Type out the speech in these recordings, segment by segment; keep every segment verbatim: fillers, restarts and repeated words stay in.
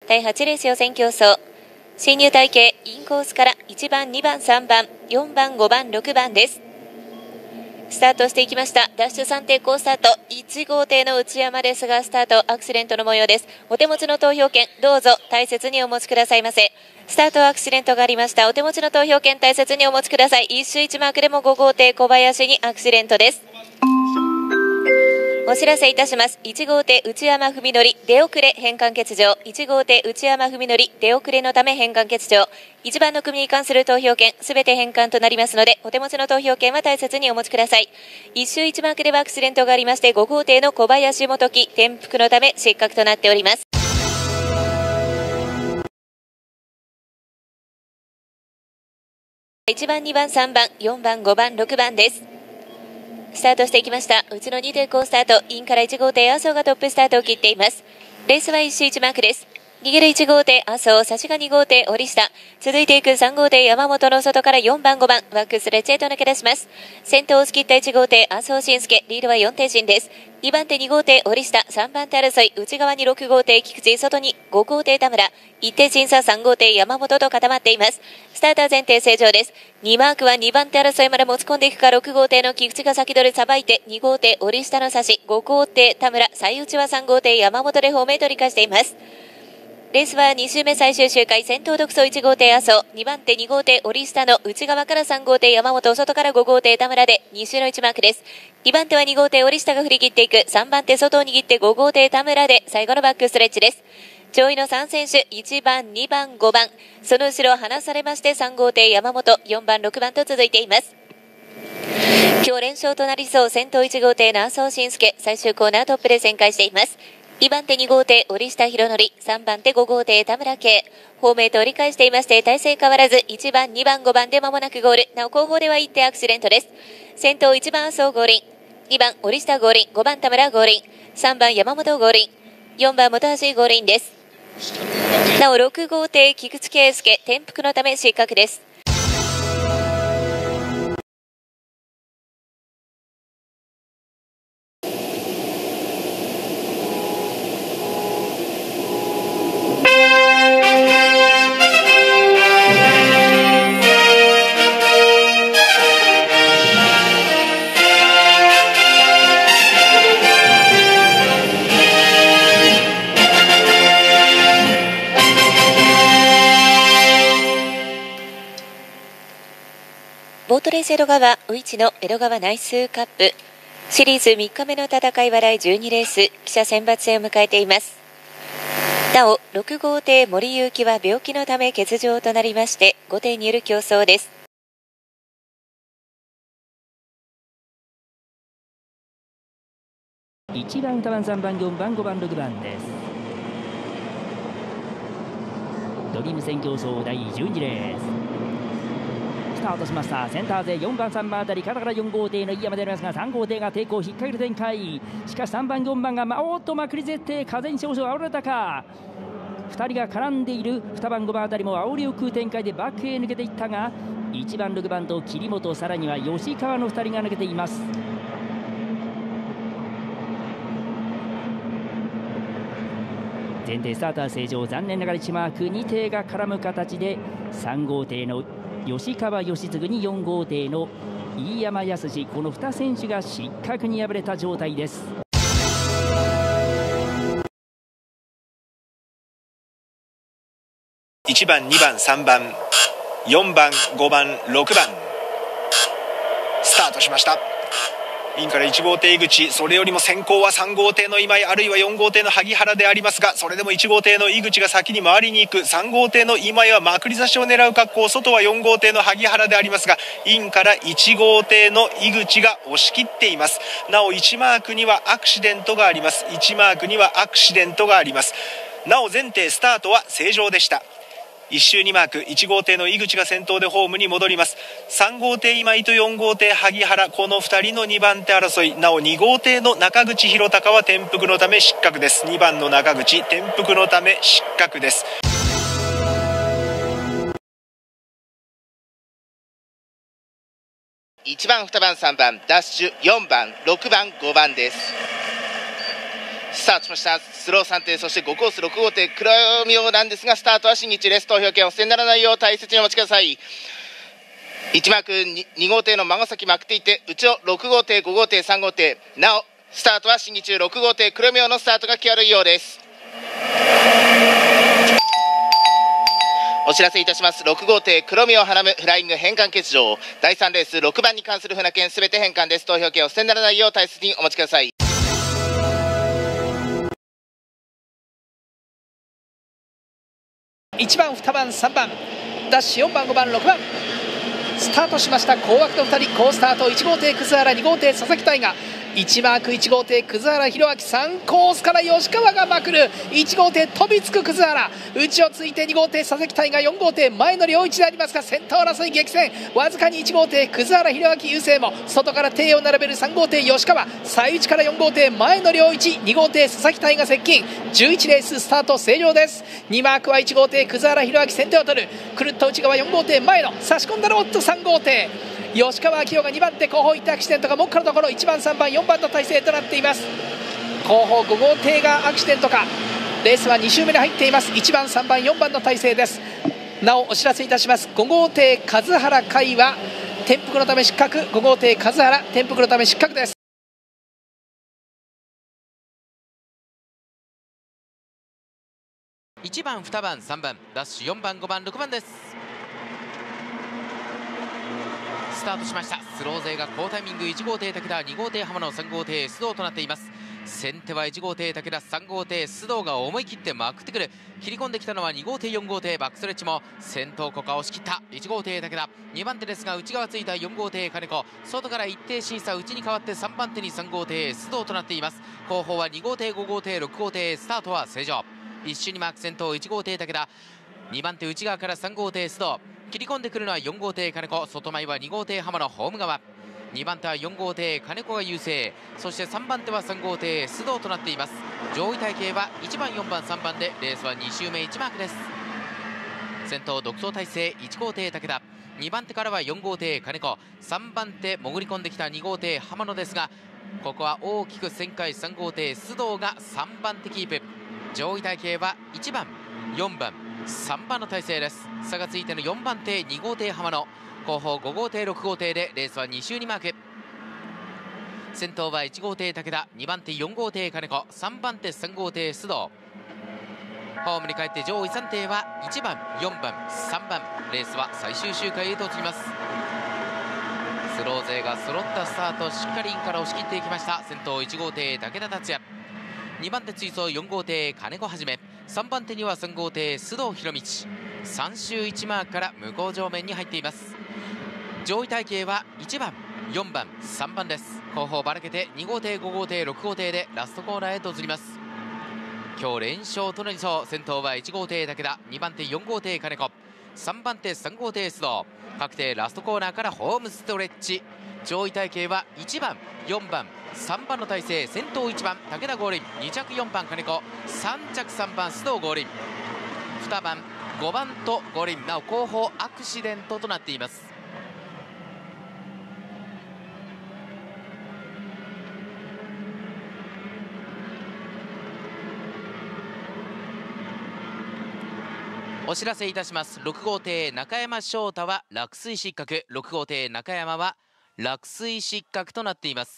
だいはちレース予選競争。進入隊形、インコースからいちばん、にばん、さんばん、よんばん、ごばん、ろくばんです。スタートしていきました。ダッシュさん抵抗スタート。いち号艇の内山ですが、スタートアクシデントの模様です。お手持ちの投票券、どうぞ大切にお持ちくださいませ。スタートアクシデントがありました。お手持ちの投票券大切にお持ちください。一周一マークでもご号艇小林にアクシデントです。お知らせいたします。いち号艇内山文則、出遅れ変換欠場。いち号艇内山文則、出遅れのため変換欠場。いちばんの組に関する投票券、すべて返還となりますので、お手持ちの投票券は大切にお持ちください。一周一マークではアクシデントがありまして、ご号艇の小林元樹、転覆のため失格となっております。いちばん、にばん、さんばん、よんばん、ごばん、ろくばんです。スタートしていきました。うちのに抵抗スタート。インからいち号艇、麻生がトップスタートを切っています。レースは一周一マークです。逃げるいち号艇、麻生、差しがに号艇、折下。続いていくさん号艇、山本の外からよんばん、ごばん、ワックスレッチへと抜け出します。先頭を押し切ったいち号艇、麻生慎介、リードはよん艇陣です。にばん手に号艇、折下、さんばん手争い、内側にろく号艇、菊池、外にご号艇、田村、いち艇審査さん号艇、山本と固まっています。スターター前提正常です。にマークはにばん手争いまで持ち込んでいくか、ろく号艇の菊池が先取りさばいて、に号艇、折下の差し、ご号艇、田村、最内はさん号艇、山本で方面取り返しています。レースはに周目最終周回、先頭独走いち号艇麻生、にばん手に号艇折下の内側からさん号艇山本、外からご号艇田村でに周のいちマークです。にばん手はに号艇折下が振り切っていく、さんばん手外を握ってご号艇田村で最後のバックストレッチです。上位のさん選手、いちばん、にばん、ごばん、その後ろ離されましてさん号艇山本、よんばん、ろくばんと続いています。今日連勝となりそう、先頭いち号艇の麻生慎介、最終コーナートップで旋回しています。にばん手に号艇折下博則、さんばん手ご号艇田村圭、方面と折り返していまして体勢変わらずいちばん、にばん、ごばんで間もなくゴール。なお後方ではいち手アクシデントです。先頭いちばん麻生合輪、にばん折下合輪、ごばん田村合輪、さんばん山本合輪、よんばん本橋合輪です。なおろく号艇菊池圭介、転覆のため失格です。ボートレース江戸川、ういちの江戸川ナイスカップ。シリーズみっかめの戦いはだいじゅうにレース、記者選抜戦を迎えています。なお、ろく号艇森祐希は病気のため欠場となりまして、ご艇による競争です。 いちばん、にばん、さんばん、よんばん、ごばん、ろくばんです。ドリーム戦競争だいじゅうにレース。スタートしました。センター勢よんばん、さんばんあたり肩からよん号艇の飯山でありますが、さん号艇が抵抗引っ掛ける展開。しかしさんばん、よんばんが、ま、おっとまくり絶対風に少々煽られたか。ふたりが絡んでいるにばん、ごばんあたりも煽りを食う展開でバックへ抜けていったが、いちばん、ろくばんと桐本、さらには吉川のふたりが抜けています。前提スターター正常、残念ながらいちマーク、に艇が絡む形でさん号艇の吉川義嗣によん号艇の飯山康、このに選手が失格に敗れた状態です。 いちばん、にばん、さんばん、よんばん、ごばん、ろくばんスタートしました。インからいち号艇井口、それよりも先行はさん号艇の今井、あるいはよん号艇の萩原でありますが、それでもいち号艇の井口が先に回りに行く。さん号艇の今井はまくり差しを狙う格好、外はよん号艇の萩原でありますが、インからいち号艇の井口が押し切っています。なおいちマークにはアクシデントがあります。いちマークにはアクシデントがあります。なお前艇スタートは正常でした。いち周にマーク、いち号艇の井口が先頭でホームに戻ります。さん号艇今井とよん号艇萩原、このふたりのにばん手争い。なおに号艇の中口博隆は転覆のため失格です。にばんの中口、転覆のため失格です。 いちばん、にばん、さんばん、ダッシュよんばん、ろくばん、ごばんです。 スタートしました。スローさん艇、そしてごコースろく号艇黒妙なんですが、スタートは新日です。投票権をお捨てにならないよう大切にお待ちください。いちマーク 2, 2号艇の孫崎まくっていて、内をろく号艇ご号艇さん号艇、なおスタートは新日ろく号艇黒妙のスタートが決まるようです。お知らせいたします。ろく号艇黒妙花むフライング返還欠場、だいさんレースろくばんに関する船券すべて返還です。投票権を捨てにならないよう大切にお待ちください。 いちばん、にばん、さんばん、ダッシュよんばん、ごばん、ろくばんスタートしました。高枠のふたり、好スタート。いち号艇葛原、に号艇佐々木大河、いちマークいち号艇葛原弘明、さんコースから吉川がまくる。いち号艇飛びつく葛原、内をついてに号艇佐々木大河、よん号艇前の良一でありますが、先頭争い激戦。わずかにいち号艇葛原弘明優勢も外から艇を並べる。さん号艇吉川、最内からよん号艇前の良一、に号艇佐々木大河接近。じゅういちレーススタート正常です。にマークはいち号艇葛原弘明先手を取る。くるっと内側よん号艇前の差し込んだのおっとさん号艇吉川明夫がにばん手後方行ったアクシデントが目下のところいちばんさんばんよんばんの体勢となっています。後方ご号艇がアクシデントか。レースはに周目に入っています。いちばんさんばんよんばんの体勢です。なおお知らせいたします。ご号艇数原海は転覆のため失格。ご号艇数原転覆のため失格です。 いちばん、にばん、さんばん、ダッシュよんばん、ごばん、ろくばんです。スタートしました。スロー勢が好タイミング。いち号艇武田、に号艇浜野、さん号艇須藤となっています。先手はいち号艇武田、さん号艇須藤が思い切ってまくってくる。切り込んできたのはに号艇よん号艇バックストレッチも先頭ここは押し切った。いち号艇武田、にばん手ですが内側ついたよん号艇金子、外から一定審査、内に変わってさんばん手にさん号艇須藤となっています。後方はに号艇ご号艇ろく号艇、スタートは正常。一瞬にマーク先頭いち号艇武田、にばん手内側からさん号艇須藤、切り込んでくるのはよん号艇金子、外前はに号艇浜野ホーム側、にばん手はよん号艇金子が優勢、そしてさんばん手はさん号艇須藤となっています。上位体系はいちばんよんばんさんばんでレースはに周目いちマークです。先頭独走体制いち号艇武田、にばん手からはよん号艇金子、さんばん手潜り込んできたに号艇浜野ですが、ここは大きく旋回さん号艇須藤がさんばん手キープ。上位体系はいちばん、よんばん、さんばんの体勢です。差がついてのよんばん手に号艇浜野、後方ご号艇ろく号艇でレースはに周にマーク。先頭はいち号艇武田、にばん手よん号艇金子、さんばん手さん号艇須藤。ホームに帰って上位さん艇はいちばん、よんばん、さんばん。レースは最終周回へと移ります。スロー勢が揃ったスタート、しっかりインから押し切っていきました。先頭いち号艇武田達也、にばん手追走よん号艇金子はじめ、さんばん手にはさん号艇須藤博道、さん周いちマークから向こう上面に入っています。上位体系はいちばん、よんばん、さんばんです。後方ばらけてに号艇ご号艇ろく号艇でラストコーナーへと移ります。今日連勝となりそう。先頭はいち号艇武田、にばん手よん号艇金子、さんばん手さん号艇須藤、各艇ラストコーナーからホームストレッチ。上位体系はいちばん、よんばん、さんばんの体勢。先頭いちばん武田合輪、に着よんばん金子、さん着さんばん須藤合輪、にばんごばんと合輪。なお後方アクシデントとなっています。お知らせいたします。ろく号艇中山翔太は落水失格、ろく号艇中山は落水失格となっています。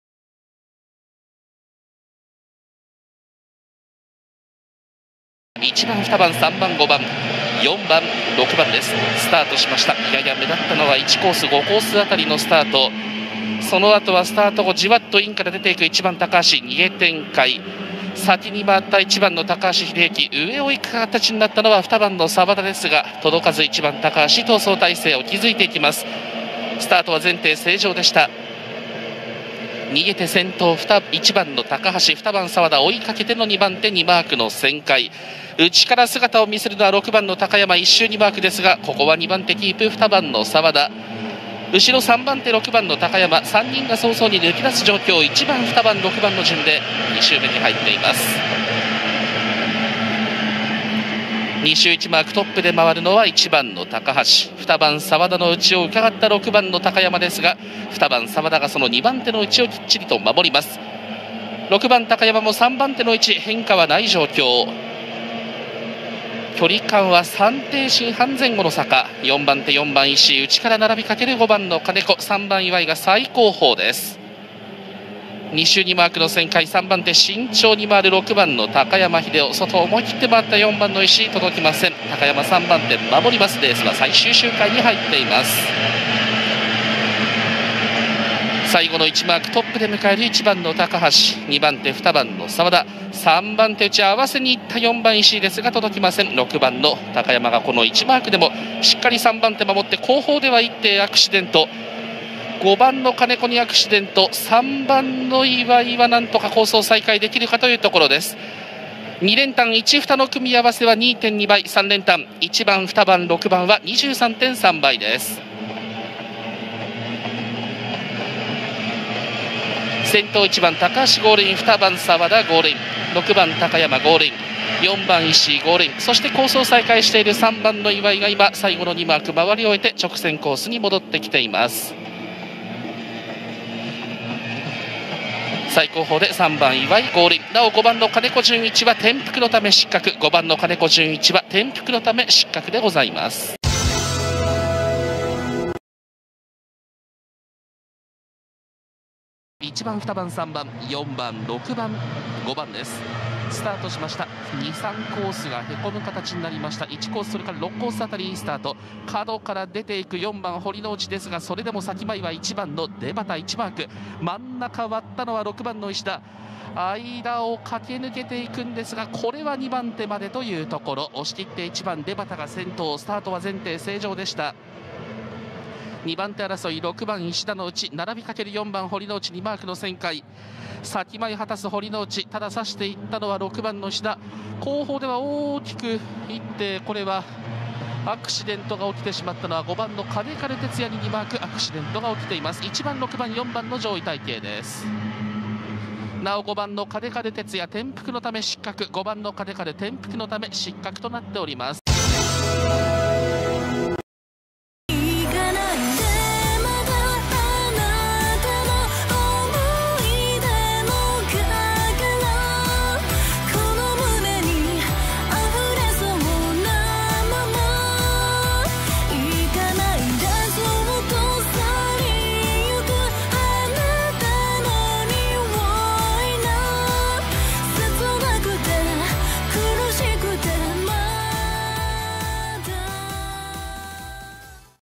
いちばん、にばん、さんばん、ごばん、よんばん、ろくばんです。スタートしました。やや目立ったのはいちコースごコースあたりのスタート。その後はスタート後じわっとインから出ていくいちばん高橋、逃げ展開。先に回ったいちばんの高橋秀幸、上を行く形になったのはにばんの澤田ですが、届かずいちばん高橋逃走体制を築いていきます。スタートは前提正常でした。逃げて先頭いちばんの高橋、にばん澤田、追いかけてのにばん手にマークの旋回。内から姿を見せるのはろくばんの高山、いっ周にマークですが、ここはにばん手キープ、にばんの澤田。後ろさんばん手ろくばんの高山、さんにんが早々に抜き出す状況。いちばん、にばん、ろくばんの順でに周目に入っています。に周いちマークトップで回るのはいちばんの高橋、にばん澤田の内を伺ったろくばんの高山ですが、にばん澤田がそのにばん手の内をきっちりと守ります。 ろくばん高山もさんばん手の位置、変化はない状況。距離感は三定新半前後の坂。よんばん手よんばん石井、内から並びかけるごばんの金子、さんばん岩井が最後方です。に周にマークの旋回、さんばん手慎重に回るろくばんの高山秀夫、外を思い切って回ったよんばんの石井、届きません。高山さんばん手守ります。レースは最終周回に入っています。最後のいちマークトップで迎えるいちばんの高橋、にばん手にばんの澤田、さんばん手内合わせにいったよんばん石井ですが届きません。ろくばんの高山がこのいちマークでもしっかりさんばん手守って、後方ではいってアクシデント、ごばんの金子にアクシデント、さんばんの岩井はなんとか構想再開できるかというところです。に連単いち、にの組み合わせは にてんに 倍、さん連単いちばん、にばん、ろくばんは にじゅうさんてんさん 倍です。先頭いちばん高橋ゴールイン、にばん澤田ゴールイン、ろくばん高山ゴールイン、よんばん石井ゴールイン、そして構想再開しているさんばんの岩井が今最後のにマーク回り終えて直線コースに戻ってきています。最後方でさんばん岩井ゴールイン、なおごばんの金子純一は転覆のため失格、ごばんの金子純一は転覆のため失格でございます。いちばん、にばん、さんばん、よんばん、ろくばん、ごばんです。スタートしました。に、さんコースがへこむ形になりました。いちコース、それからろくコースあたりいいスタート、角から出ていくよんばん堀之内ですが、それでも先前はいちばんの出端いちマーク、真ん中割ったのはろくばんの石田、間を駆け抜けていくんですが、これはにばん手までというところ、押し切っていちばん出端が先頭、スタートは前提正常でした。にばん手争い、ろくばん石田のうち並びかけるよんばん堀之内にマークの旋回、先前果たす堀之内、ただ指していったのはろくばんの石田、後方では大きくいって、これはアクシデントが起きてしまったのはごばんの金金哲也ににマークアクシデントが起きています。いちばん、ろくばん、よんばんの上位体系です。なおごばんの金金哲也転覆のため失格、ごばんの金金転覆のため失格となっております。